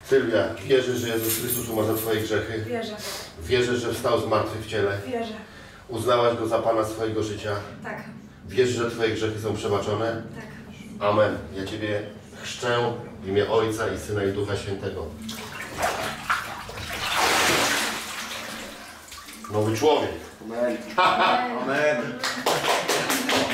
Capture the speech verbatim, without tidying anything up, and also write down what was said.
Sylwia, wierzysz, że Jezus Chrystus umarł za twoje grzechy? Wierzę. Wierzysz, że wstał z martwych w ciele? Wierzę. Uznałaś Go za Pana swojego życia? Tak. Wierzysz, że twoje grzechy są przebaczone? Tak. Amen. Ja Ciebie chrzczę w imię Ojca i Syna i Ducha Świętego. Nowy człowiek. Amen. Amen.